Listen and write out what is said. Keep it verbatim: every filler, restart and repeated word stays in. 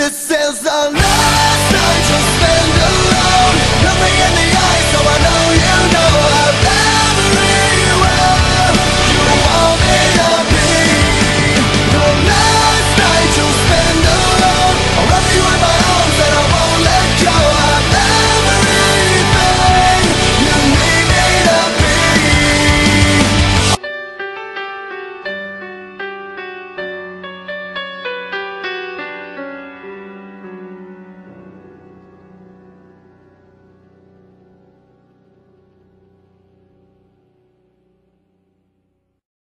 This is the last night to spend alone. Look me in the eye so I know